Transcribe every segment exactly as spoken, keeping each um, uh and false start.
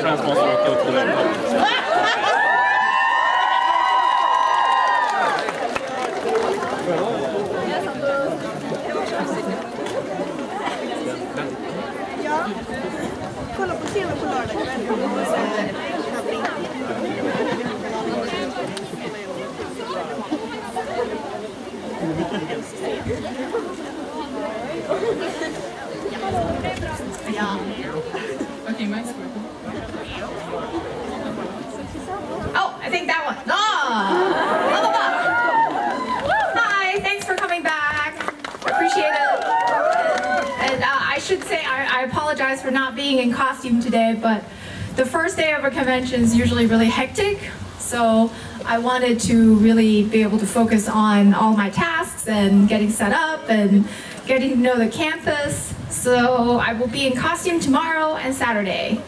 trans måste åka upp till vägen. Ja, kolla på T V på lördag. Yeah. Okay, mine's Oh, I think that one. Oh! Hi, thanks for coming back. Appreciate it. And uh, I should say, I, I apologize for not being in costume today, but the first day of a convention is usually really hectic. So I wanted to really be able to focus on all my tasks and getting set up and getting to know the campus. So I will be in costume tomorrow and Saturday.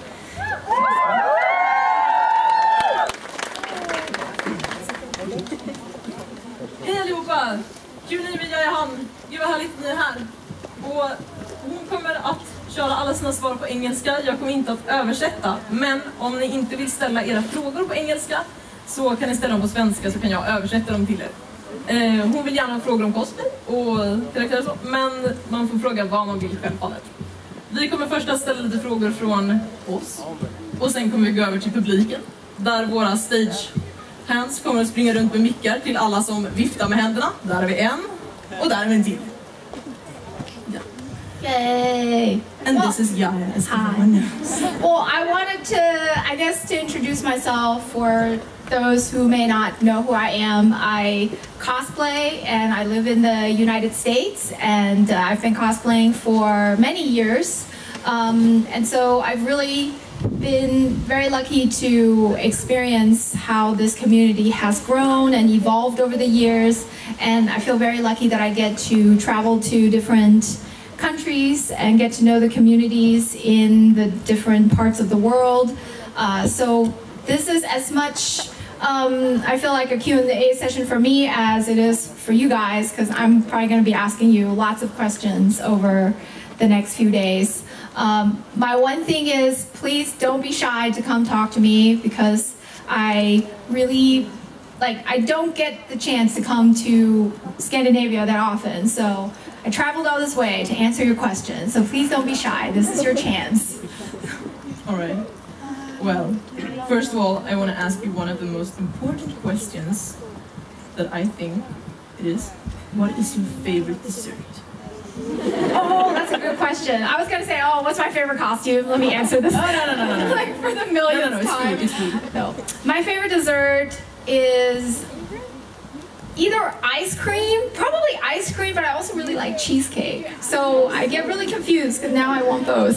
Hej allihopa! Kul ni med Yaya Han. Gud vad härligt ni är här. Och hon kommer att köra alla sina svar på engelska. Jag kommer inte att översätta. Men om ni inte vill ställa era frågor på engelska så kan ni ställa dem på svenska så kan jag översätta dem till er. Eh, hon vill gärna ha frågor om cosplay och karaktärer så, men man får fråga vad man vill självfallet. Vi kommer först att ställa lite frågor från oss och sen kommer vi gå över till publiken där våra stage hands kommer att springa runt med mickar till alla som viftar med händerna. Där har vi en och där är vi en till. Ja. Yay! And well, this is Yaya, as hi. everyone knows. Well, I wanted to, I guess, to introduce myself for those who may not know who I am. I cosplay and I live in the United States, and uh, I've been cosplaying for many years. Um, and so I've really been very lucky to experience how this community has grown and evolved over the years. And I feel very lucky that I get to travel to different countries and get to know the communities in the different parts of the world. Uh, so this is as much, um, I feel like a Q and A session for me as it is for you guys, because I'm probably going to be asking you lots of questions over the next few days. Um, my one thing is, please don't be shy to come talk to me, because I really, like, I don't get the chance to come to Scandinavia that often, so I traveled all this way to answer your questions, so please don't be shy. This is your chance. All right. Well, first of all, I want to ask you one of the most important questions that I think it is. What is your favorite dessert? Oh, that's a good question. I was going to say, oh, what's my favorite costume? Let me answer this. Oh, no, no, no, no, no. Like for the millionth no, no, no, it's time. food, it's food. No. My favorite dessert is either ice cream, probably ice cream, but I also really like cheesecake. So I get really confused because now I want both.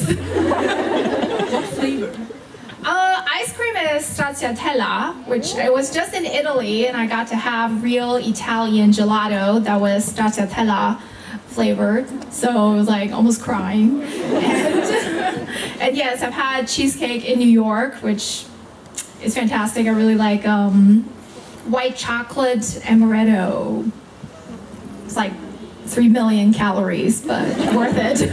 What flavor? Uh, ice cream is stracciatella, which it was just in Italy, and I got to have real Italian gelato that was stracciatella flavored, so I was like almost crying. And, and yes, I've had cheesecake in New York, which is fantastic. I really like um, white chocolate amaretto. It's like three million calories, but worth it.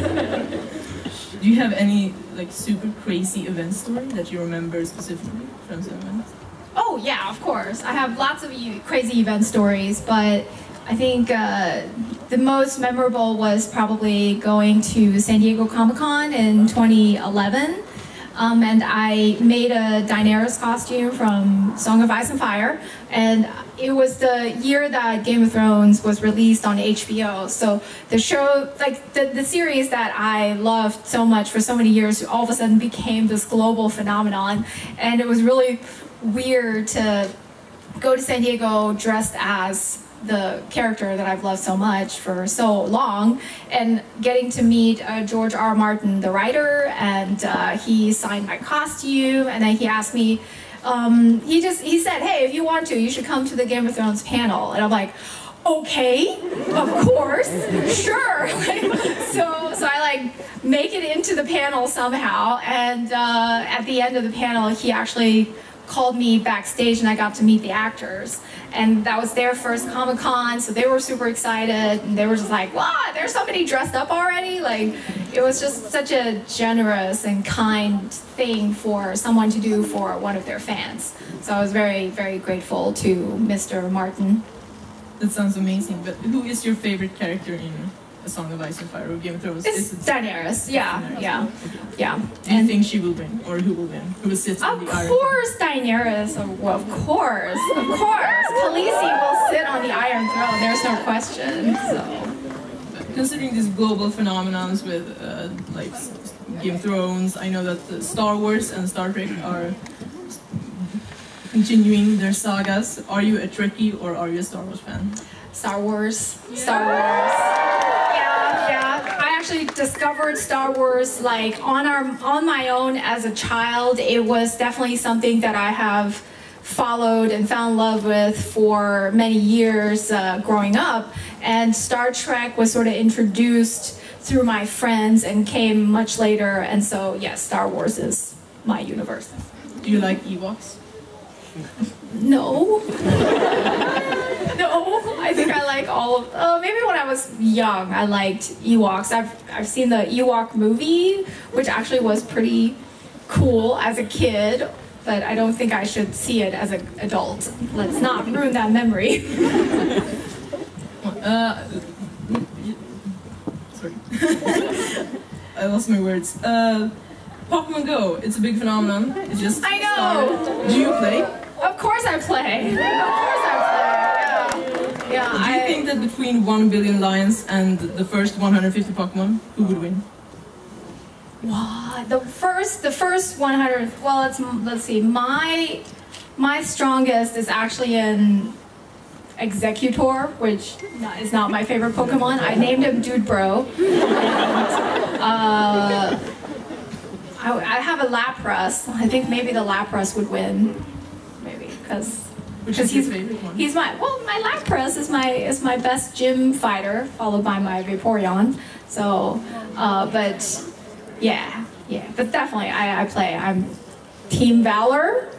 Do you have any like super crazy event story that you remember specifically from some events? Oh yeah, of course. I have lots of e crazy event stories, but I think uh, the most memorable was probably going to San Diego Comic-Con in twenty eleven. Um, and I made a Daenerys costume from Song of Ice and Fire, and it was the year that Game of Thrones was released on H B O. So the show, like the, the series that I loved so much for so many years, all of a sudden became this global phenomenon, and it was really weird to go to San Diego dressed as the character that I've loved so much for so long, and getting to meet uh, George R. R. Martin, the writer, and uh, he signed my costume, and then he asked me, um, he just, he said, hey, if you want to, you should come to the Game of Thrones panel. And I'm like, okay, of course, sure. so, so I like make it into the panel somehow, and uh, at the end of the panel, he actually called me backstage and I got to meet the actors. And that was their first Comic-Con, so they were super excited. And they were just like, wow, there's somebody dressed up already? Like, it was just such a generous and kind thing for someone to do for one of their fans. So I was very, very grateful to Mister Martin. That sounds amazing, but who is your favorite character in A Song of Ice and Fire or Game of Thrones? It's Daenerys, yeah, Daenerys? yeah, Okay. yeah. Do you And think she will win, or who will win? Who will sit on of the iron? course Daenerys, of, well, of course, of course. Khaleesi will sit on the Iron Throne, there's no question, so. Considering these global phenomenons with uh, like Game of Thrones, I know that uh, Star Wars and Star Trek are continuing their sagas. Are you a Trekkie or are you a Star Wars fan? Star Wars, Star Wars. Yeah, yeah. I actually discovered Star Wars like on our on my own as a child. It was definitely something that I have followed and fell in love with for many years uh, growing up. And Star Trek was sort of introduced through my friends and came much later. And so, yes, Star Wars is my universe. Do you like Ewoks? No. No, I think I like all of, uh, maybe when I was young, I liked Ewoks. I've, I've seen the Ewok movie, which actually was pretty cool as a kid, but I don't think I should see it as an adult. Let's not ruin that memory. uh, sorry. I lost my words. Uh, Pokémon Go, it's a big phenomenon. It's just I know! started. Do you play? Of course I play. Of course I play. Yeah. Yeah. Do you I, think that between one billion lions and the first one hundred fifty Pokemon, who would win? Wow, the first, the first one hundred. Well, let's let's see. My my strongest is actually in Executor, which is not my favorite Pokemon. I named him Dude Bro. And, uh, I, I have a Lapras. I think maybe the Lapras would win. Maybe because. Which is he's, your favorite one? He's my well, my Lapras is my is my best gym fighter, followed by my Vaporeon. So, uh, but yeah, yeah, but definitely I, I play. I'm Team Valor.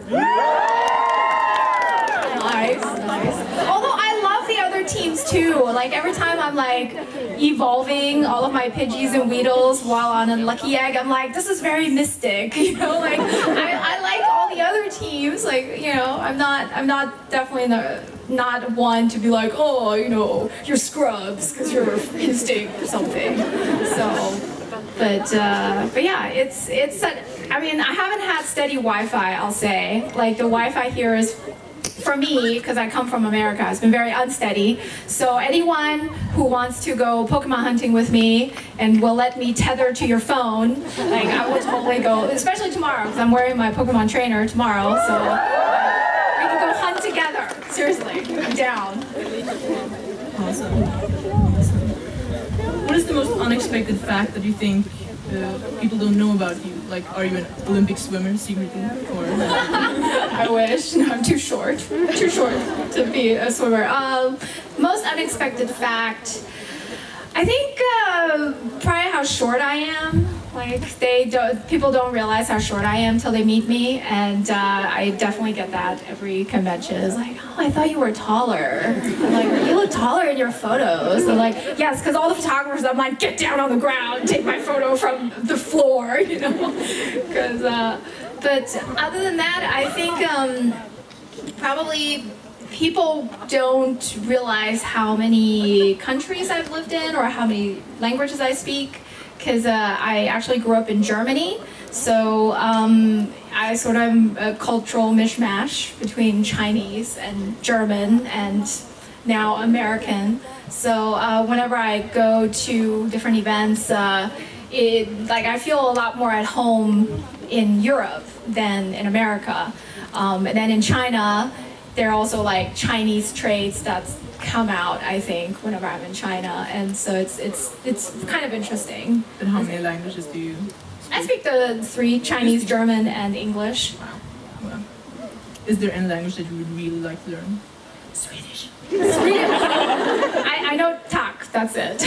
Nice, nice. Although I love the other teams too. Like every time I'm like evolving all of my Pidgeys and Weedles while on a Lucky Egg, I'm like, this is very mystic. You know, like I, I like all the other teams. Like you know, I'm not, I'm not definitely the, not one to be like, oh, you know, you're scrubs because you're instinct or something. So. But uh, but yeah, it's it's. A, I mean, I haven't had steady Wi-Fi. I'll say, like the Wi-Fi here is, for me, because I come from America, it's been very unsteady. So anyone who wants to go Pokemon hunting with me and will let me tether to your phone, like I will totally go. Especially tomorrow, because I'm wearing my Pokemon trainer tomorrow. So we can go hunt together. Seriously, I'm down. Awesome. What is the most unexpected fact that you think uh, people don't know about you? Like, are you an Olympic swimmer secretly? Or I wish. No, I'm too short. Too short to be a swimmer. Um, most unexpected fact. I think uh, probably how short I am. Like they don't, people don't realize how short I am till they meet me, and uh, I definitely get that every convention. It's like, oh, I thought you were taller. I'm like, you look taller in your photos. I'm like, yes, because all the photographers, I'm like, get down on the ground, take my photo from the floor, you know. Because, uh, but other than that, I think um, probably. People don't realize how many countries I've lived in or how many languages I speak, because uh, I actually grew up in Germany, so um, I sort of am a cultural mishmash between Chinese and German and now American. So uh, whenever I go to different events, uh, it, like I feel a lot more at home in Europe than in America. Um, and then in China, there are also like Chinese traits that's come out, I think, whenever I'm in China, and so it's it's it's kind of interesting. And how many languages do you speak? I speak the three: Chinese, German, and English. Wow. Wow. Is there any language that you would really like to learn? Swedish. Swedish. I, I know tak. That's it.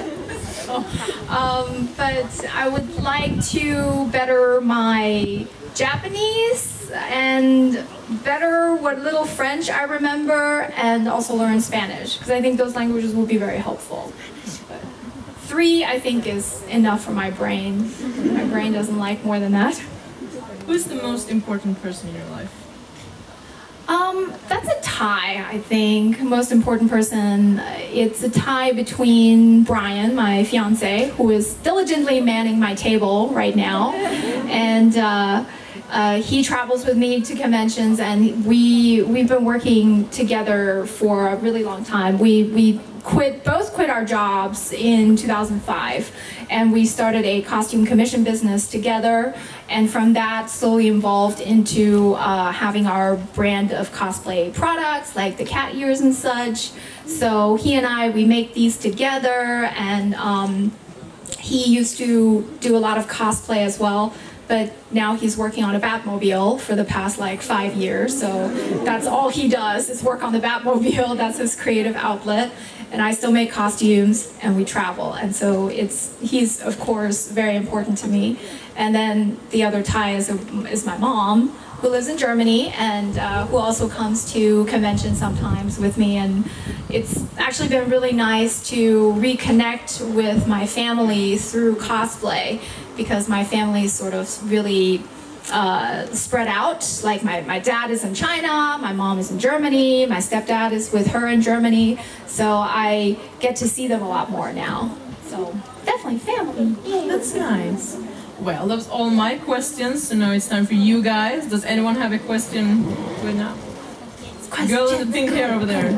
um, but I would like to better my Japanese and better what little French I remember, and also learn Spanish, because I think those languages will be very helpful. But three, I think, is enough for my brain. My brain doesn't like more than that. Who's the most important person in your life? Um, that's a tie, I think. Most important person, it's a tie between Brian, my fiance, who is diligently manning my table right now, and uh, uh, he travels with me to conventions, and we we've been working together for a really long time. We we quit both quit our jobs in two thousand five, and we started a costume commission business together. And from that, slowly evolved into uh, having our brand of cosplay products, like the cat ears and such. So he and I, we make these together, and um, he used to do a lot of cosplay as well. But now he's working on a Batmobile for the past like five years. So that's all he does, is work on the Batmobile. That's his creative outlet. And I still make costumes, and we travel. And so it's he's, of course, very important to me. And then the other tie is, a, is my mom, who lives in Germany, and uh, who also comes to conventions sometimes with me. And it's actually been really nice to reconnect with my family through cosplay, because my family is sort of really uh, spread out. Like my, my dad is in China, my mom is in Germany, my stepdad is with her in Germany. So I get to see them a lot more now. So definitely family. That's nice. Well, that was all my questions, so now it's time for you guys. Does anyone have a question right now? Girl in the pink hair over there.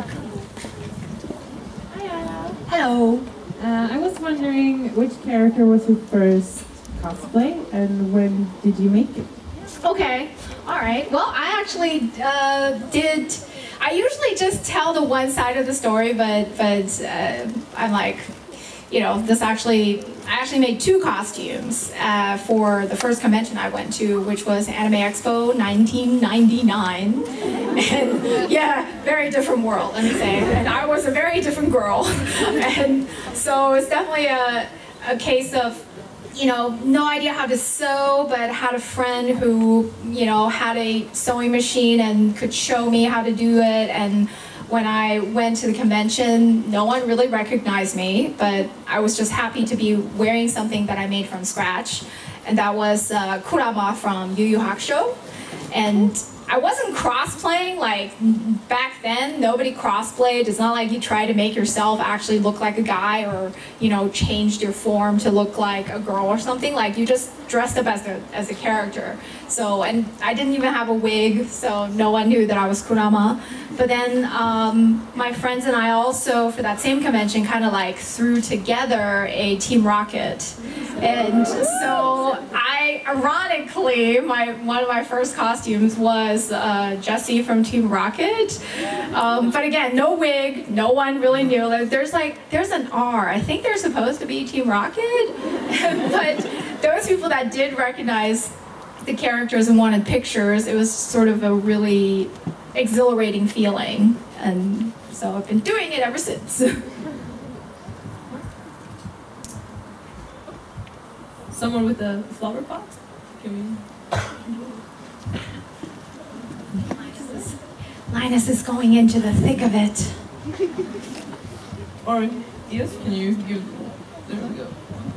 Hi, Hello. uh, I was wondering which character was your first cosplay and when did you make it? Okay, all right. Well, I actually uh, did, I usually just tell the one side of the story, but, but uh, I'm like, you know, this actually, I actually made two costumes uh, for the first convention I went to, which was Anime Expo nineteen ninety-nine. And yeah, very different world, let me say. And I was a very different girl. And so it's definitely a, a case of, you know, no idea how to sew, but had a friend who, you know, had a sewing machine and could show me how to do it. And when I went to the convention, no one really recognized me, but I was just happy to be wearing something that I made from scratch. And that was uh, Kurama from Yu Yu Hakusho. And I wasn't cross-playing, like back then, nobody cross-played. It's not like you try to make yourself actually look like a guy, or, you know, changed your form to look like a girl or something. Like, you just dressed up as a, as a character. So, and I didn't even have a wig, so no one knew that I was Kurama. But then um, my friends and I also, for that same convention, kind of like threw together a Team Rocket. And so I, ironically, my one of my first costumes was uh, Jessie from Team Rocket. Um, but again, no wig, no one really knew. There's like, there's an R. I think they're supposed to be Team Rocket. But those people that did recognize the characters and wanted pictures, it was sort of a really exhilarating feeling. And so I've been doing it ever since. Someone with a flower pot? Can we... Linus is, Linus is going into the thick of it. Or, yes, can you give... There we go.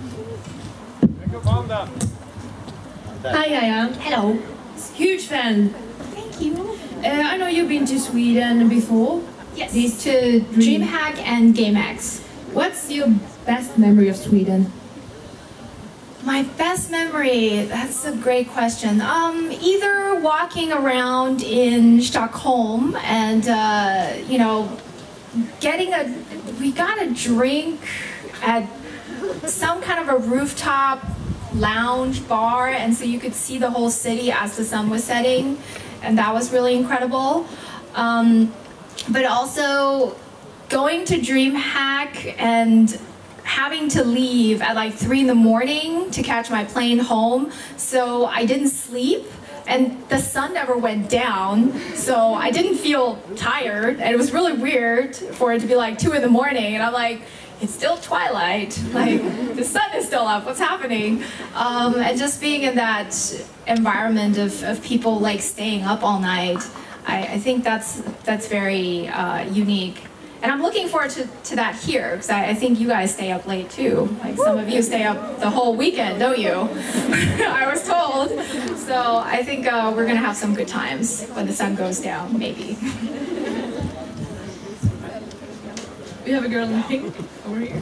Hi, Yaya. Hello. Huge fan. Thank you. Uh, I know you've been to Sweden before. Yes. These To dream- DreamHack and GameX. What's your best memory of Sweden? My best memory, that's a great question. Um, either walking around in Stockholm and, uh, you know, getting a, we got a drink at some kind of a rooftop lounge bar, and so you could see the whole city as the sun was setting, and that was really incredible. Um, but also going to DreamHack and having to leave at like three in the morning to catch my plane home, so I didn't sleep, and the sun never went down, so I didn't feel tired, and it was really weird for it to be like two in the morning, and I'm like, it's still twilight, like the sun is still up, what's happening? Um, and just being in that environment of, of people like staying up all night, I, I think that's, that's very uh, unique. And I'm looking forward to, to that here, because I, I think you guys stay up late too. Like some of you stay up the whole weekend, don't you? I was told. So I think uh, we're gonna have some good times when the sun goes down, maybe. We have a girl in pink over here.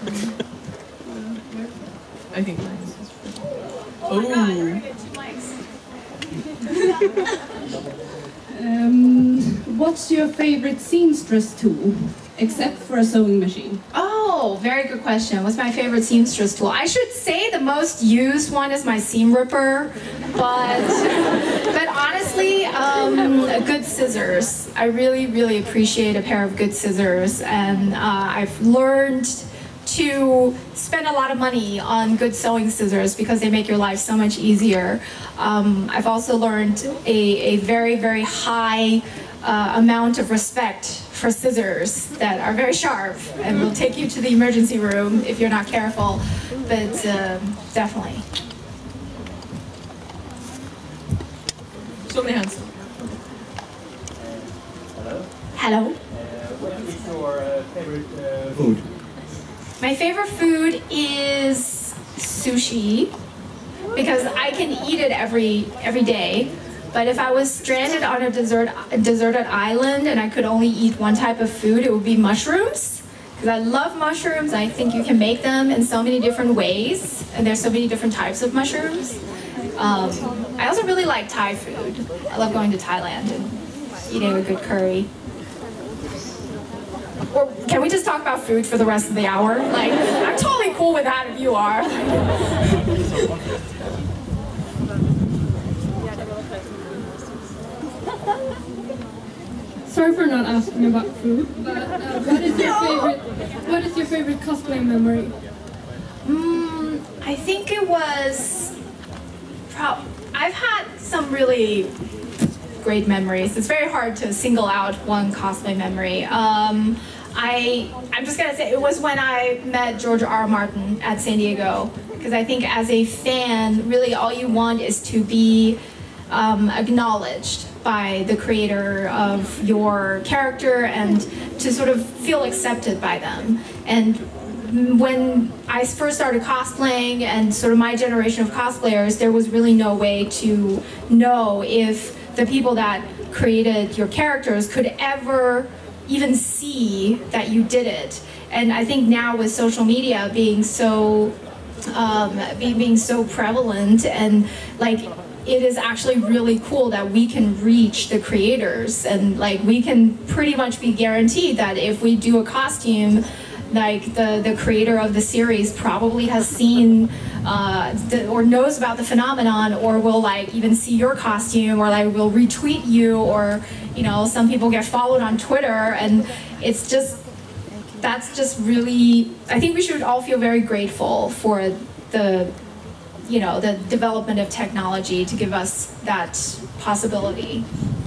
I think. Oh my God, we're gonna get two mics. Um, what's your favorite seamstress tool, except for a sewing machine? Oh, very good question. What's my favorite seamstress tool? I should say the most used one is my seam ripper, but but honestly, um, good scissors. I really, really appreciate a pair of good scissors, and uh, I've learned to spend a lot of money on good sewing scissors because they make your life so much easier. Um, I've also learned a, a very, very high uh, amount of respect for scissors that are very sharp and will take you to the emergency room if you're not careful, but um, definitely. So many hands. Hello. Hello. Uh, what is your uh, favorite uh, food? My favorite food is sushi, because I can eat it every every day. But if I was stranded on a desert a deserted island and I could only eat one type of food, it would be mushrooms. Because I love mushrooms. I think you can make them in so many different ways, and there's so many different types of mushrooms. Um, I also really like Thai food. I love going to Thailand and eating a good curry. Or can we just talk about food for the rest of the hour? Like, I'm totally cool with that if you are. Sorry for not asking about food, but uh, what is your favorite? What is your favorite cosplay memory? Mm, I think it was. Pro I've had some really great memories. It's very hard to single out one cosplay memory. Um, I, I'm just gonna say it was when I met George R R. Martin at San Diego, because I think as a fan, really all you want is to be um, acknowledged by the creator of your character and to sort of feel accepted by them. And when I first started cosplaying and sort of my generation of cosplayers, there was really no way to know if the people that created your characters could ever even see that you did it. And I think now with social media being so um, being, being so prevalent, and like it is actually really cool that we can reach the creators, and like we can pretty much be guaranteed that if we do a costume, like the, the creator of the series probably has seen uh, the, or knows about the phenomenon, or will like even see your costume, or like will retweet you, or you know, some people get followed on Twitter, and it's just, that's just really, I think we should all feel very grateful for the, you know, the development of technology to give us that possibility.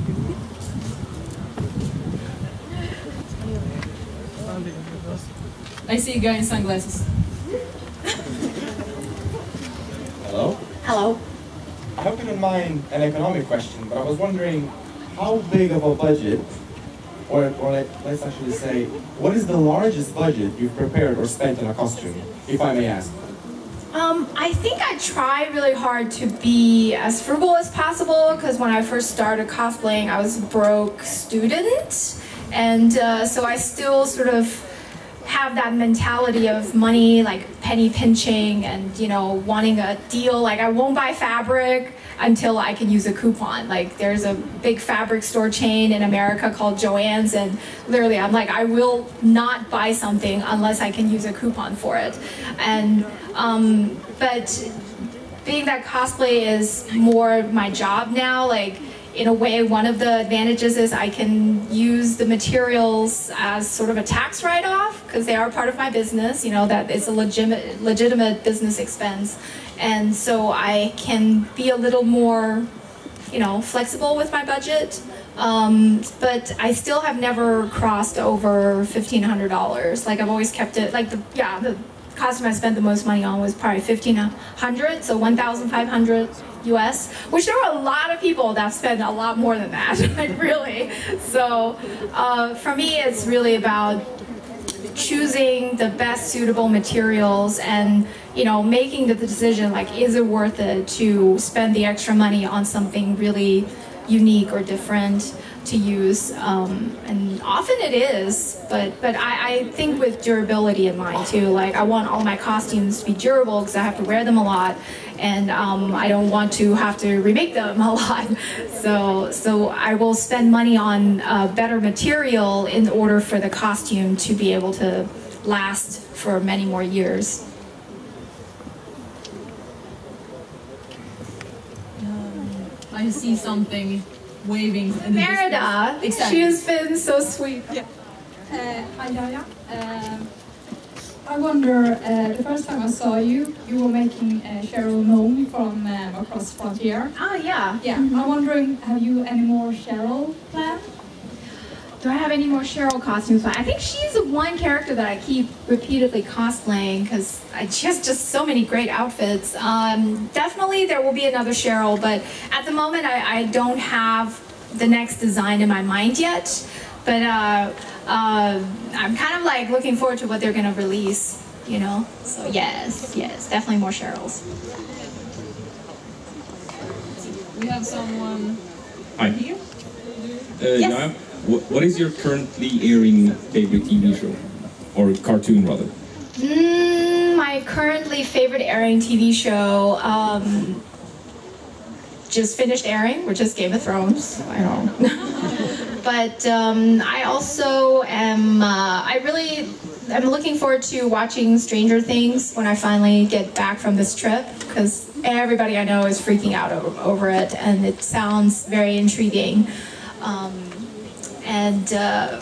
I see a guy in sunglasses. Hello? Hello. I hope you don't mind an economic question, but I was wondering how big of a budget, or, or like, let's actually say, what is the largest budget you've prepared or spent on a costume, if I may ask? Um, I think I try really hard to be as frugal as possible, because when I first started cosplaying, I was a broke student, and uh, so I still sort of have that mentality of money, like penny pinching, and you know, wanting a deal. Like I won't buy fabric until I can use a coupon. Like there's a big fabric store chain in America called Joann's, and literally I'm like, I will not buy something unless I can use a coupon for it. And um, but being that cosplay is more my job now, like in a way, one of the advantages is I can use the materials as sort of a tax write-off, because they are part of my business, you know, that it's a legitimate, legitimate business expense. And so I can be a little more, you know, flexible with my budget. Um, but I still have never crossed over fifteen hundred dollars. Like I've always kept it, like the, yeah, the costume I spent the most money on was probably fifteen hundred dollars, so one thousand five hundred dollars U S, which there were a lot of people that spend a lot more than that, like really. So uh, for me, it's really about choosing the best suitable materials and, you know, making the decision, like, is it worth it to spend the extra money on something really unique or different to use, um, and often it is, but but I, I think with durability in mind too. Like I want all my costumes to be durable because I have to wear them a lot, and um, I don't want to have to remake them a lot. So so I will spend money on uh, better material in order for the costume to be able to last for many more years. I see something waving in the Merida, distance. she has been so sweet. Yeah. Uh, hi Yaya. Um, I wonder, uh, the first time I saw you, you were making uh, Cheryl Nome from um, Across Frontier. Ah, yeah. Yeah. Mm-hmm. I'm wondering, have you any more Cheryl planned? Do I have any more Cheryl costumes? I think she's the one character that I keep repeatedly cosplaying because she has just so many great outfits. Um, definitely there will be another Cheryl, but at the moment I, I don't have the next design in my mind yet. But uh, uh, I'm kind of like looking forward to what they're going to release, you know? So yes, yes, definitely more Cheryls. We have someone Hi. here. Uh, Yes. Yaya, wh- what is your currently airing favorite T V show? Or cartoon, rather? Mm, my currently favorite airing T V show um, just finished airing, which is Game of Thrones. I don't know. But um, I also am, uh, I really, I'm looking forward to watching Stranger Things when I finally get back from this trip, because everybody I know is freaking out over, over it, and it sounds very intriguing. Um, and uh,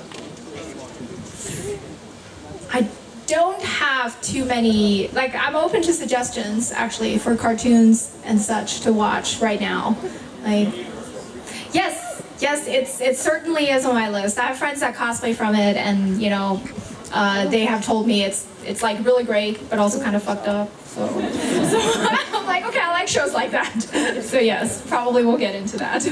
I don't have too many, like I'm open to suggestions actually for cartoons and such to watch right now. Like, yes, yes, it's it certainly is on my list. I have friends that cosplay from it, and you know, uh, they have told me it's it's like really great, but also kind of fucked up. So, so I'm like, okay, I like shows like that. So yes, probably we'll get into that.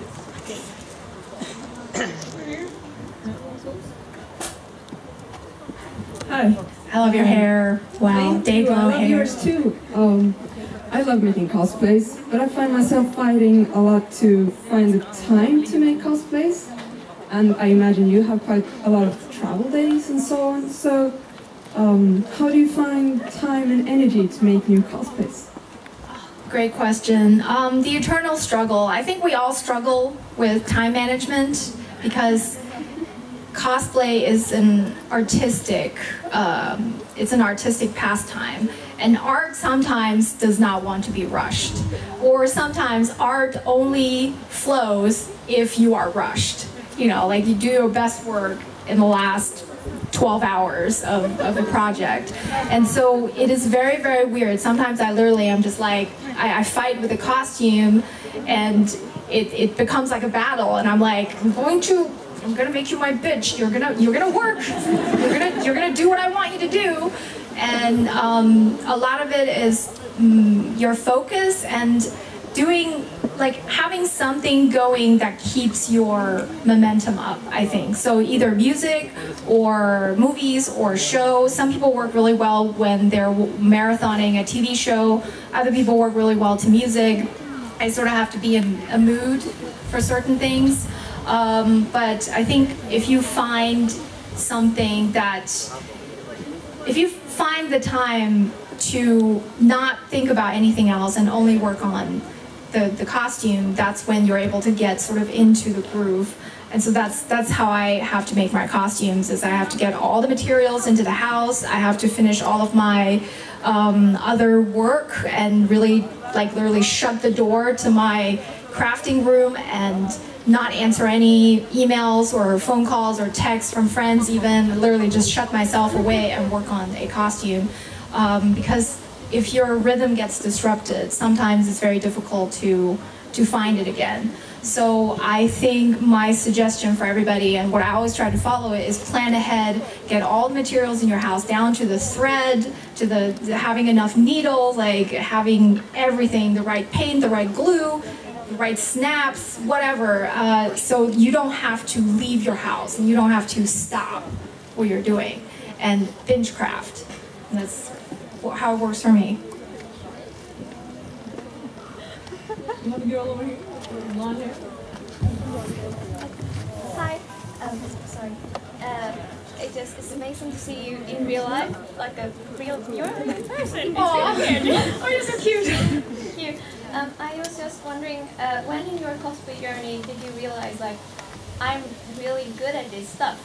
Hi. I love your hair. Wow, Thank day you. glow I love hair. yours too. Um, I love making cosplays, but I find myself fighting a lot to find the time to make cosplays. And I imagine you have quite a lot of travel days and so on. So, um, how do you find time and energy to make new cosplays? Great question. Um, the eternal struggle. I think we all struggle with time management because cosplay is an artistic, um, it's an artistic pastime. And art sometimes does not want to be rushed. Or sometimes art only flows if you are rushed. You know, like you do your best work in the last twelve hours of, of the project. And so it is very, very weird. Sometimes I literally am just like, I, I fight with a costume and it, it becomes like a battle, and I'm like, I'm going to I'm gonna make you my bitch. You're gonna you're gonna work. You're gonna you're gonna do what I want you to do. And um, a lot of it is mm, your focus and doing, like having something going that keeps your momentum up, I think. So either music or movies or shows. Some people work really well when they're marathoning a T V show. Other people work really well to music. I sort of have to be in a mood for certain things. Um, but I think if you find something that, if you find the time to not think about anything else and only work on the, the costume, that's when you're able to get sort of into the groove. And so that's that's how I have to make my costumes, is I have to get all the materials into the house, I have to finish all of my um, other work and really, like literally shut the door to my crafting room and not answer any emails or phone calls or texts from friends even, literally just shut myself away and work on a costume. Um, because if your rhythm gets disrupted, sometimes it's very difficult to, to find it again. So I think my suggestion for everybody, and what I always try to follow it, is plan ahead, get all the materials in your house down to the thread, to the, the having enough needles, like having everything, the right paint, the right glue, the right snaps, whatever, uh, so you don't have to leave your house and you don't have to stop what you're doing and binge craft. And that's how it works for me. You have a girl over here, blonde hair. Hi. Um, sorry. Uh, it just it's amazing to see you in real life, like a real you're a real person. Oh, you're so cute. Thank you. Um, I was just wondering, uh, when in your cosplay journey did you realize, like, I'm really good at this stuff?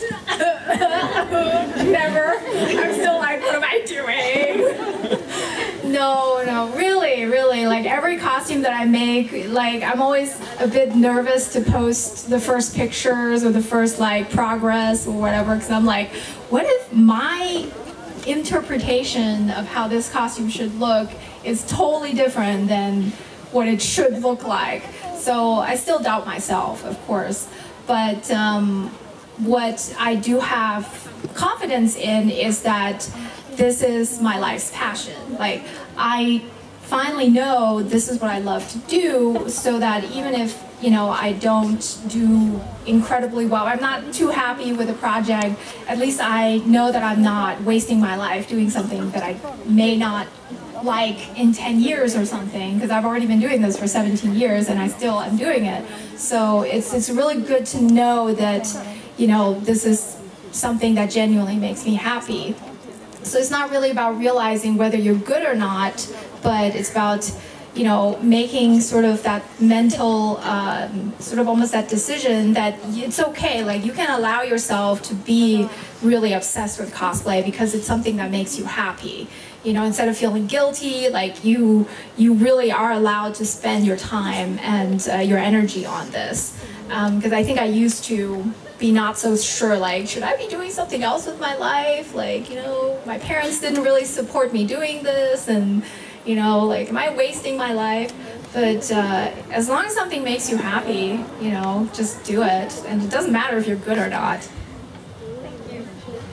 Never. I'm still like, what am I doing? No, no, really, really. Like every costume that I make, like I'm always a bit nervous to post the first pictures or the first like progress or whatever, because I'm like, what if my interpretation of how this costume should look is totally different than what it should look like? So I still doubt myself, of course, but um, what I do have confidence in is that this is my life's passion. Like, I finally know this is what I love to do, so that even if, you know, I don't do incredibly well, I'm not too happy with a project, at least I know that I'm not wasting my life doing something that I may not like in ten years or something, because I've already been doing this for seventeen years and I still am doing it. So it's, it's really good to know that, you know, this is something that genuinely makes me happy. So it's not really about realizing whether you're good or not, but it's about, you know, making sort of that mental, um, sort of almost that decision that it's okay, like you can allow yourself to be really obsessed with cosplay because it's something that makes you happy. You know, instead of feeling guilty, like you, you really are allowed to spend your time and uh, your energy on this. Because um, I think I used to be not so sure, like, should I be doing something else with my life? Like, you know, my parents didn't really support me doing this, and, you know, like, am I wasting my life? But uh, as long as something makes you happy, you know, just do it. And it doesn't matter if you're good or not. Thank you.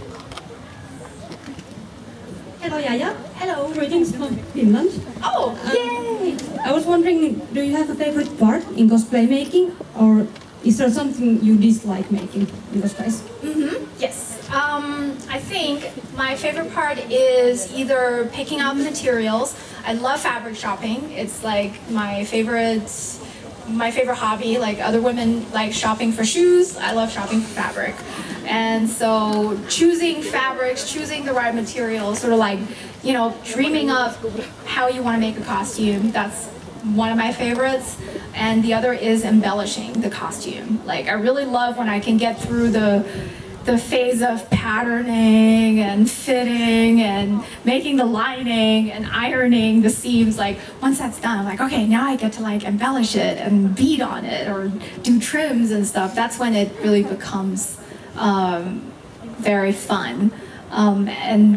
Hello, Yaya. Hello. Greetings from Finland. Oh, yay! Um, I was wondering, do you have a favorite part in cosplay making, or is there something you dislike making in cosplays? Mm-hmm. Yes. Um, I think my favorite part is either picking out the materials. I love fabric shopping. It's like my favorite, my favorite hobby. Like other women like shopping for shoes, I love shopping for fabric. And so choosing fabrics, choosing the right materials, sort of like, you know, dreaming up how you want to make a costume. That's one of my favorites. And the other is embellishing the costume. Like, I really love when I can get through the the phase of patterning and fitting and making the lining and ironing the seams. Like, once that's done, I'm like, okay, now I get to like embellish it and bead on it or do trims and stuff. That's when it really becomes um, very fun. Um, and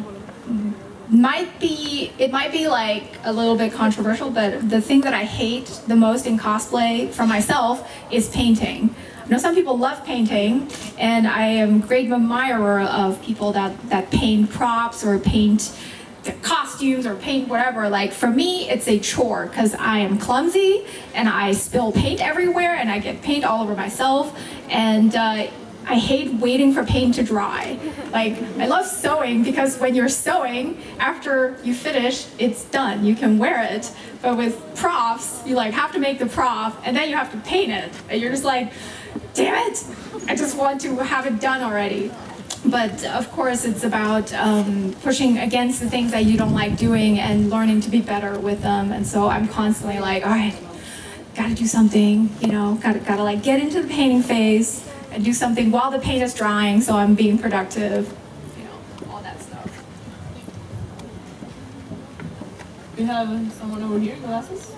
might be, it might be like a little bit controversial, but the thing that I hate the most in cosplay for myself is painting. I know some people love painting, and I am a great admirer of people that, that paint props or paint the costumes or paint whatever. Like, for me, it's a chore because I am clumsy and I spill paint everywhere and I get paint all over myself, and uh, I hate waiting for paint to dry. Like, I love sewing because when you're sewing, after you finish, it's done. You can wear it. But with props, you like have to make the prop and then you have to paint it. And you're just like, damn it, I just want to have it done already. But of course, it's about um, pushing against the things that you don't like doing and learning to be better with them. And so I'm constantly like, all right, gotta do something, you know, gotta, gotta like get into the painting phase and do something while the paint is drying so I'm being productive, you know, all that stuff. We have someone over here, glasses.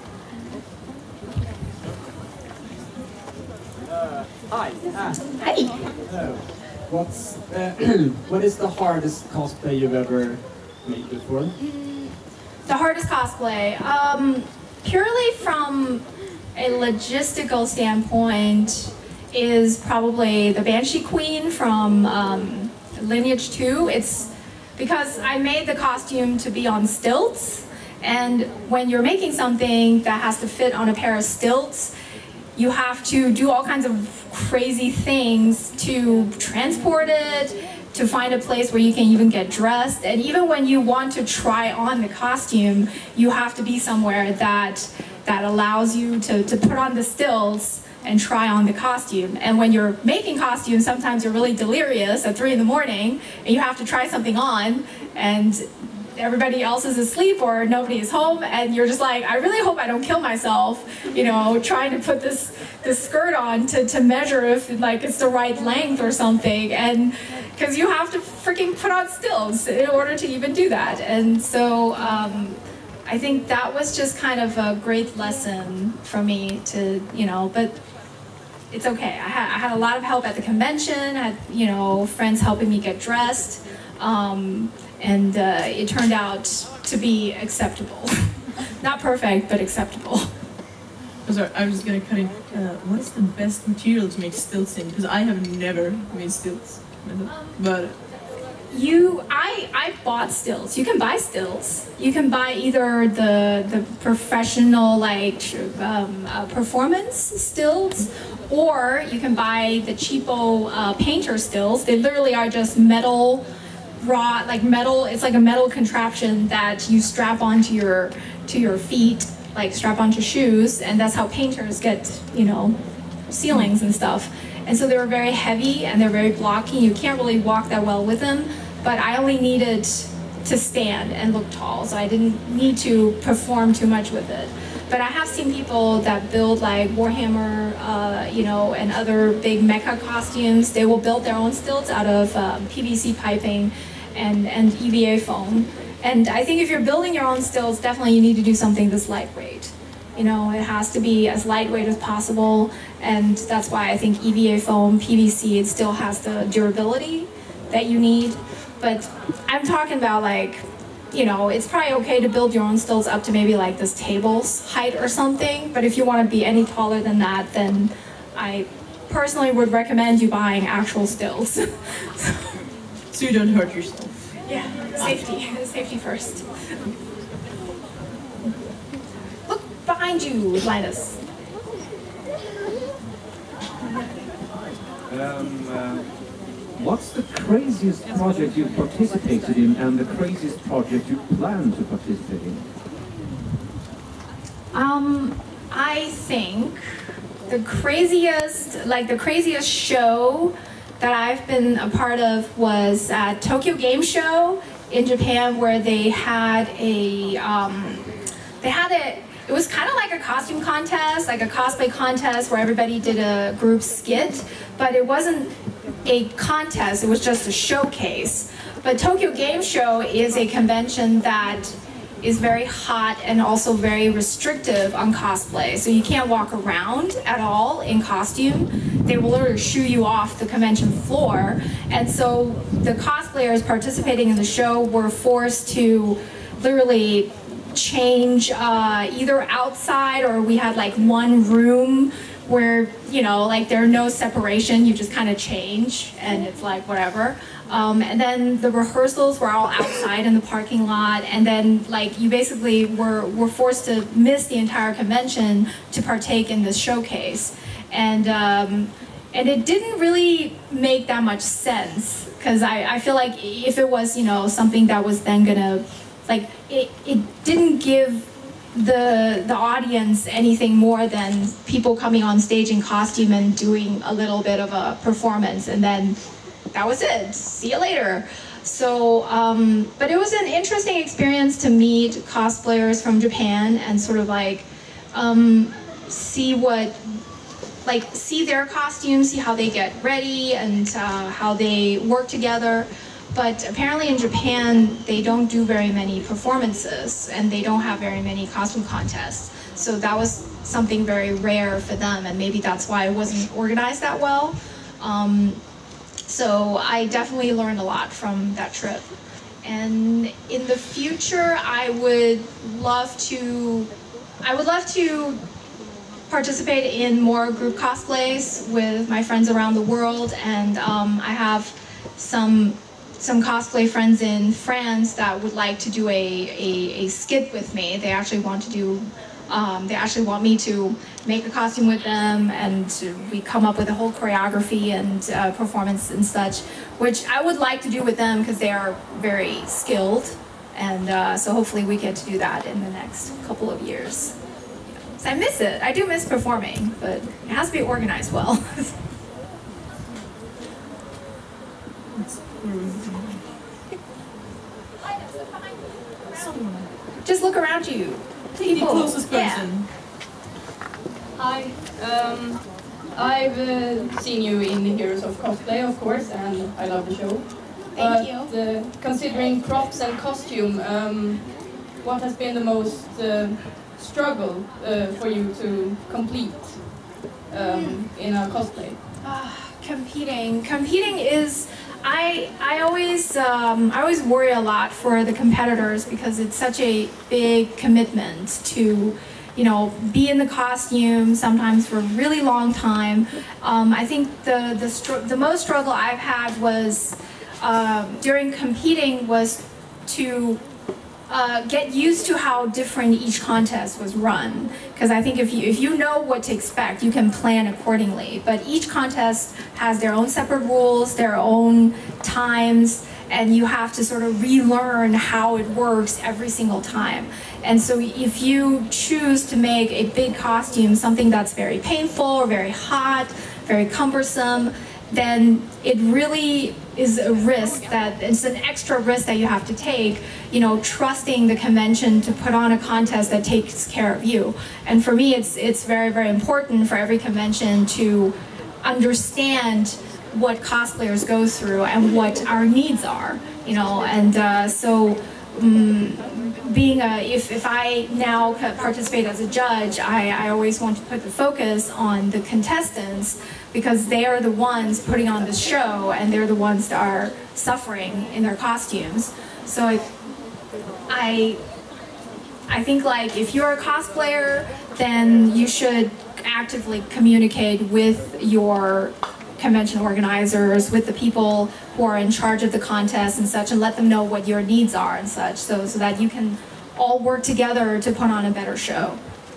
Uh, hi. Ah. Hey. Hello. What's uh, what is the hardest cosplay you've ever made before? The hardest cosplay, um, purely from a logistical standpoint is probably the Banshee Queen from um, Lineage two. It's because I made the costume to be on stilts, and when you're making something that has to fit on a pair of stilts, you have to do all kinds of crazy things to transport it, to find a place where you can even get dressed. And even when you want to try on the costume, you have to be somewhere that that allows you to, to put on the stilts and try on the costume. And when you're making costumes, sometimes you're really delirious at three in the morning and you have to try something on, and everybody else is asleep or nobody is home, and you're just like, I really hope I don't kill myself, you know, trying to put this this skirt on to, to measure if like it's the right length or something, and because you have to freaking put on stilts in order to even do that. And so um, I think that was just kind of a great lesson for me to, you know, but it's okay. I had, I had a lot of help at the convention. I had, you know, friends helping me get dressed. Um, and uh, it turned out to be acceptable. Not perfect, but acceptable. I'm sorry, I was gonna cut in. Uh, what is the best material to make stilts in? Because I have never made stilts. But you, I, I bought stilts. You can buy stilts. You can buy either the the professional like um, uh, performance stilts, or you can buy the cheapo uh, painter stilts. They literally are just metal. Raw, like metal, it's like a metal contraption that you strap onto your to your feet, like strap onto shoes, and that's how painters get, you know, ceilings and stuff. And so they were very heavy and they're very blocky. You can't really walk that well with them, but I only needed to stand and look tall, so I didn't need to perform too much with it. But I have seen people that build like Warhammer, uh, you know, and other big mecha costumes. They will build their own stilts out of um, P V C piping and, and E V A foam. And I think if you're building your own stilts, definitely you need to do something that's lightweight. You know, it has to be as lightweight as possible. And that's why I think E V A foam, P V C, it still has the durability that you need. But I'm talking about like, you know, it's probably okay to build your own stilts up to maybe like this table's height or something, but if you want to be any taller than that, then I personally would recommend you buying actual stilts. so, so you don't hurt yourself. Yeah, safety, safety first. Look behind you, Linus. Um, uh... What's the craziest project you've participated in and the craziest project you plan to participate in? Um, I think the craziest, like the craziest show that I've been a part of was at Tokyo Game Show in Japan, where they had a, um, they had a, it was kind of like a costume contest, like a cosplay contest where everybody did a group skit, but it wasn't a contest, it was just a showcase. But Tokyo Game Show is a convention that is very hot and also very restrictive on cosplay. So you can't walk around at all in costume. They will literally shoo you off the convention floor. And so the cosplayers participating in the show were forced to literally change uh, either outside, or we had like one room where, you know, like there are no separation, you just kind of change and it's like whatever. Um, and then the rehearsals were all outside in the parking lot, and then like you basically were, were forced to miss the entire convention to partake in this showcase. And, um, and it didn't really make that much sense, because I, I feel like if it was, you know, something that was then gonna, like, it, it didn't give the the audience anything more than people coming on stage in costume and doing a little bit of a performance, and then that was it. See you later. So, um, but it was an interesting experience to meet cosplayers from Japan and sort of like um, see what, like see their costumes, see how they get ready and uh, how they work together. But apparently in Japan, they don't do very many performances and they don't have very many costume contests. So that was something very rare for them, and maybe that's why it wasn't organized that well. Um, so I definitely learned a lot from that trip. And in the future, I would love to, I would love to participate in more group cosplays with my friends around the world, and um, I have some some cosplay friends in France that would like to do a, a, a skit with me. They actually want to do, um, they actually want me to make a costume with them, and to, we come up with a whole choreography and uh, performance and such, which I would like to do with them because they are very skilled, and uh, so hopefully we get to do that in the next couple of years. So I miss it. I do miss performing, but it has to be organized well. Just look around you. Take the closest person. Yeah. Hi. Um, I've uh, seen you in the Heroes of Cosplay, of course, and I love the show. Thank but, you. Uh, considering props and costume, um, what has been the most uh, struggle uh, for you to complete um, in a cosplay? Uh, competing. Competing is. I I always um, I always worry a lot for the competitors because it's such a big commitment to, you know, be in the costume sometimes for a really long time. Um, I think the the str the most struggle I've had was um, during competing was to Uh, get used to how different each contest was run, because I think if you if you know what to expect, you can plan accordingly. But each contest has their own separate rules, their own times, and you have to sort of relearn how it works every single time. And so if you choose to make a big costume something that's very painful or very hot, very cumbersome, then it really is a risk that it's an extra risk that you have to take, you know, trusting the convention to put on a contest that takes care of you. And for me, it's it's very, very important for every convention to understand what cosplayers go through and what our needs are, you know, and uh, so um, being a, if, if I now participate as a judge, I, I always want to put the focus on the contestants, because they are the ones putting on the show, and they're the ones that are suffering in their costumes. So it, I, I think like if you're a cosplayer, then you should actively communicate with your convention organizers, with the people who are in charge of the contest and such, and let them know what your needs are and such, so, so that you can all work together to put on a better show.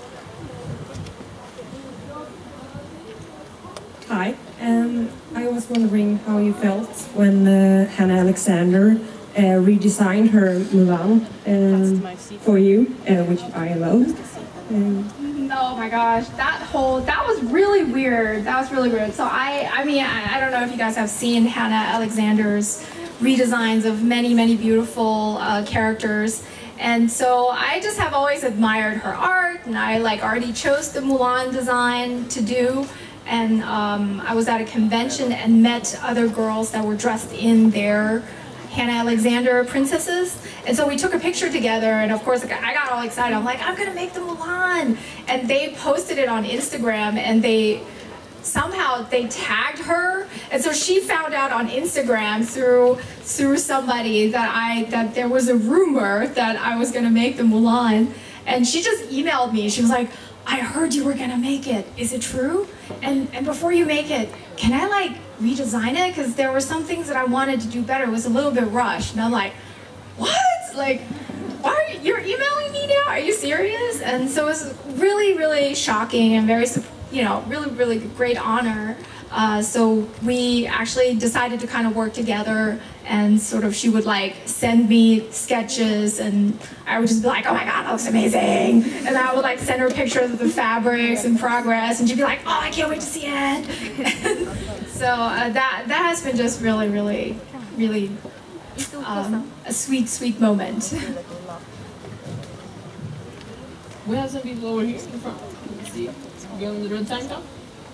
Hi, um, I was wondering how you felt when uh, Hannah Alexander uh, redesigned her Mulan um, for you, uh, which I love. Um, Oh my gosh, that whole, that was really weird. That was really weird. So I, I mean, I, I don't know if you guys have seen Hannah Alexander's redesigns of many, many beautiful uh, characters. And so I just have always admired her art, and I like already chose the Mulan design to do. And um, I was at a convention and met other girls that were dressed in their Hannah Alexander princesses, and so we took a picture together, and of course I got all excited. I'm like, I'm gonna make the Mulan, and they posted it on Instagram, and they somehow they tagged her, and so she found out on Instagram through through somebody that I that there was a rumor that I was gonna make the Mulan, and she just emailed me. She was like, I heard you were gonna make it. Is it true? And and before you make it, can I like redesign it? Because there were some things that I wanted to do better. It was a little bit rushed. And I'm like, what? Like, why are you, you're emailing me now? Are you serious? And so it was really, really shocking and very, you know, really, really great honor. Uh, so we actually decided to kind of work together, and sort of she would like send me sketches, and I would just be like, oh my god, that looks amazing. And I would like send her pictures of the fabrics in progress, and she'd be like, oh, I can't wait to see it. So uh, that, that has been just really, really, really um, a sweet, sweet moment. We have some people over here in the front. Let's see. Go in the red tank top.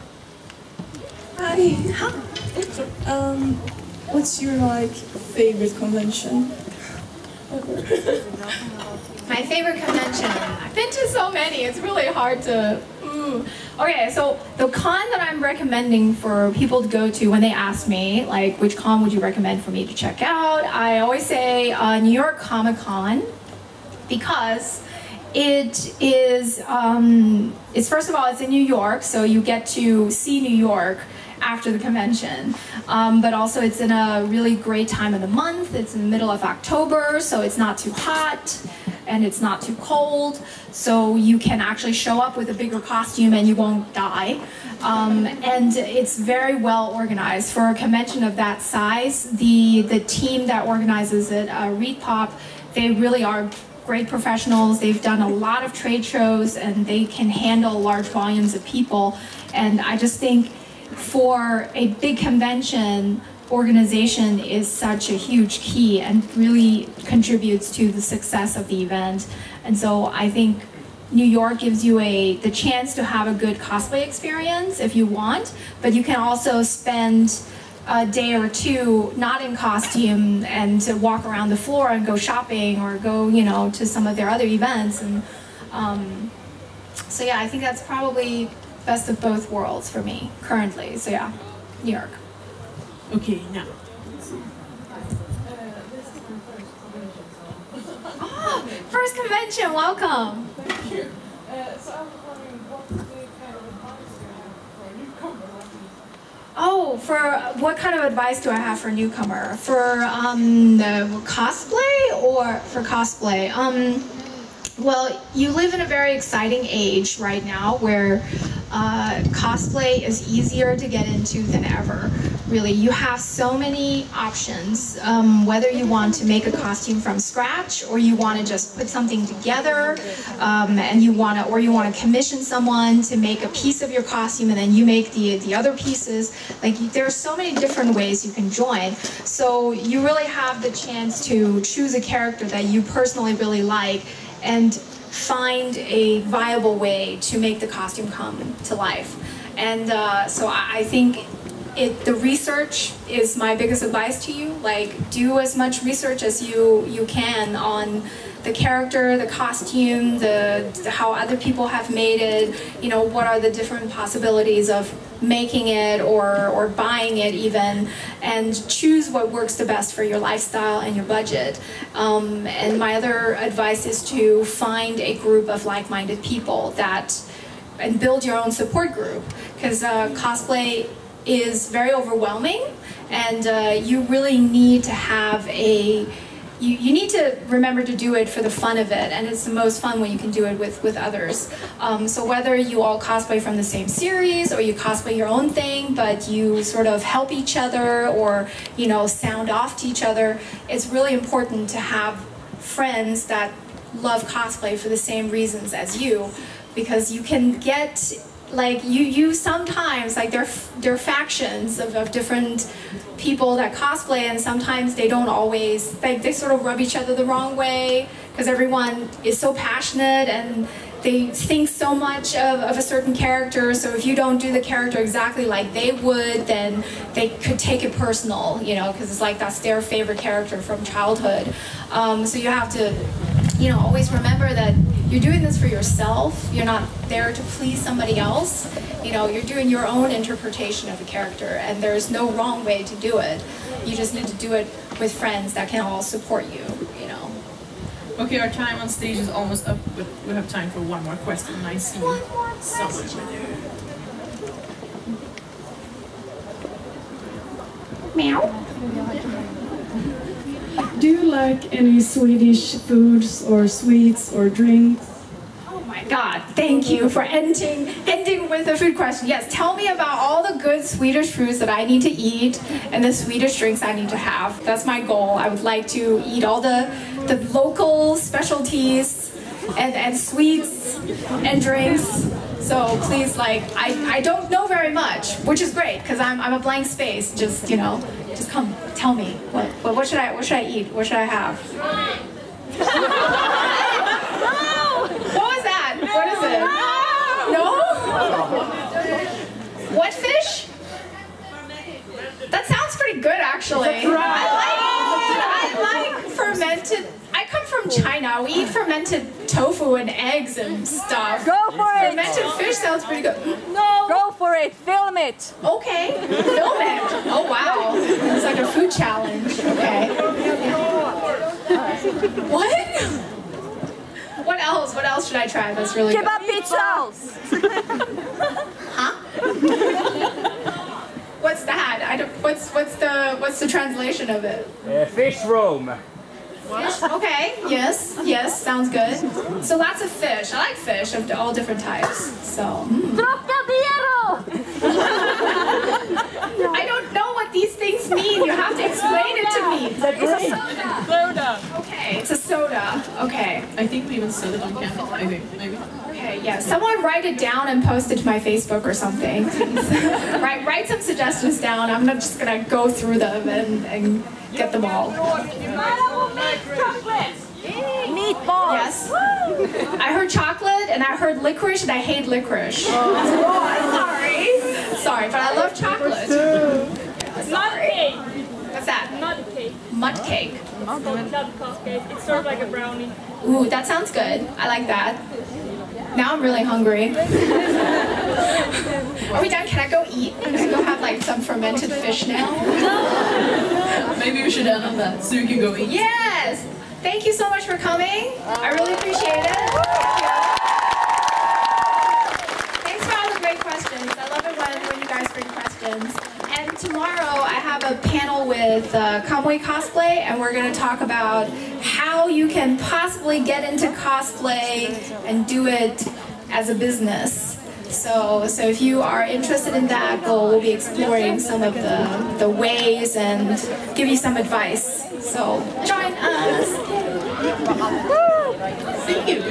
Hi. Um, what's your like favorite convention ever? My favorite convention. I've been to so many. It's really hard to. Ooh. Okay, so the con that I'm recommending for people to go to when they ask me, like, which con would you recommend for me to check out? I always say uh, New York Comic Con, because it is, um, it's first of all, it's in New York, so you get to see New York after the convention. Um, but also it's in a really great time of the month. It's in the middle of October, so it's not too hot and it's not too cold. So you can actually show up with a bigger costume and you won't die. Um, and it's very well organized. For a convention of that size, the, the team that organizes it, uh, Reed Pop, they really are great professionals. They've done a lot of trade shows and they can handle large volumes of people. And I just think for a big convention, organization is such a huge key and really contributes to the success of the event. And so I think New York gives you a the chance to have a good cosplay experience if you want, but you can also spend a day or two not in costume and to walk around the floor and go shopping or go, you know, to some of their other events. And um, so yeah, I think that's probably best of both worlds for me currently. So yeah, New York. Okay, now. Oh, first convention, welcome. Thank you. Uh, so I was wondering, what's the kind of advice you have for a newcomer like me? Oh, for what kind of advice do I have for a newcomer? For um, the cosplay or for cosplay? Um, well, you live in a very exciting age right now where uh, cosplay is easier to get into than ever. Really, you have so many options, um, whether you want to make a costume from scratch or you want to just put something together um, and you want to, or you want to commission someone to make a piece of your costume and then you make the, the other pieces. Like, there are so many different ways you can join. So you really have the chance to choose a character that you personally really like and find a viable way to make the costume come to life. And uh, so I, I think It, the research is my biggest advice to you. Like, do as much research as you you can on the character, the costume, the, the how other people have made it. You know, what are the different possibilities of making it or or buying it even, and choose what works the best for your lifestyle and your budget. Um, and my other advice is to find a group of like-minded people that, and build your own support group, because uh, cosplay is very overwhelming, and uh, you really need to have a, you, you need to remember to do it for the fun of it, and it's the most fun when you can do it with, with others. Um, so whether you all cosplay from the same series, or you cosplay your own thing, but you sort of help each other, or, you know, sound off to each other, it's really important to have friends that love cosplay for the same reasons as you, because you can get, like, you, you sometimes, like, there, there are factions of, of different people that cosplay, and sometimes they don't always, like, they sort of rub each other the wrong way, because everyone is so passionate and they think so much of, of a certain character, so if you don't do the character exactly like they would, then they could take it personal, you know, because it's like that's their favorite character from childhood. Um, so you have to, you know, always remember that you're doing this for yourself. You're not there to please somebody else. You know, you're doing your own interpretation of a character, and there's no wrong way to do it. You just need to do it with friends that can all support you, you know. Okay, our time on stage is almost up, but we have time for one more question. I see one more someone. Meow. Do you like any Swedish foods or sweets or drinks? Oh my God, thank you for ending ending with a food question. Yes, tell me about all the good Swedish foods that I need to eat and the Swedish drinks I need to have. That's my goal. I would like to eat all the, the local specialties and, and sweets and drinks. So please, like, I, I don't know very much, which is great, because I'm, I'm a blank space. Just, you know, just come, tell me. What, what, what should I, what should I eat? What should I have? What was that? What is it? No? What fish? That sounds pretty good, actually. I like, I like fermented. I come from China. We eat fermented tofu and eggs and stuff. Go for it! Fermented fish sounds pretty good. No! Go for it! Film it! Okay, film it. Oh wow, it's like a food challenge. Okay. What? What else? What else should I try that's really good? Kebab pizzas! Huh? What's that? I don't. What's what's the what's the translation of it? Uh, fish roam. Fish? Okay. Yes. Yes. Sounds good. So lots of fish. I like fish of all different types. So. Mm. I don't know what these things mean. You have to explain it to me. It's a soda. Soda. Okay. It's a soda. Okay. I think we even said it on camera. I think maybe. Okay, yeah. Someone write it down and post it to my Facebook or something. write, write some suggestions down. I'm not just gonna go through them and, and get them all. Meatballs! Yes. I heard chocolate and I heard licorice and I hate licorice. Oh, sorry. Sorry, but I love chocolate. Mud cake. What's that? Mud cake. Mud cake. Mud cake. It's sort of like a brownie. Ooh, that sounds good. I like that. Now I'm really hungry. Are we done? Can I go eat? Can I go have like some fermented fish now? Maybe we should end on that so you can go eat. Yes! Thank you so much for coming. I really appreciate it. Thanks for all the great questions. I love it when, when you guys bring questions. And tomorrow I have a panel with uh, Kamui Cosplay, and we're going to talk about how you can possibly get into cosplay and do it as a business. So, so if you are interested in that, we'll, we'll be exploring some of the, the ways and give you some advice. So join us. Thank you.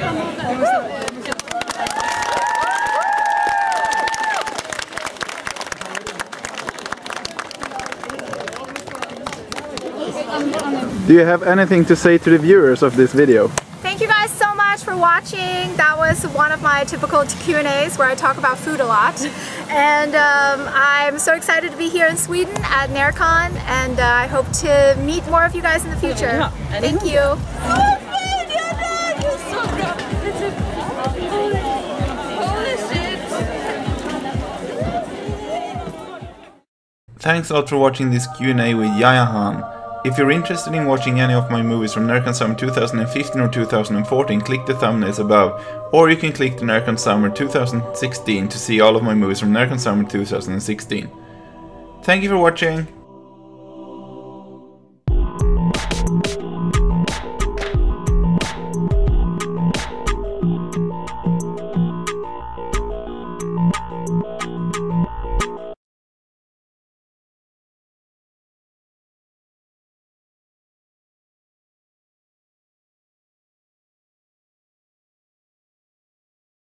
Do you have anything to say to the viewers of this video? Thank you guys so much for watching. That was one of my typical Q and A's where I talk about food a lot. And um, I'm so excited to be here in Sweden at Närcon, and uh, I hope to meet more of you guys in the future. Thank you. Thanks a lot for watching this Q and A with Yaya Han. If you're interested in watching any of my movies from Närcon Summer two thousand fifteen or two thousand fourteen, click the thumbnails above, or you can click the Närcon Summer two thousand sixteen to see all of my movies from Närcon Summer two thousand sixteen. Thank you for watching!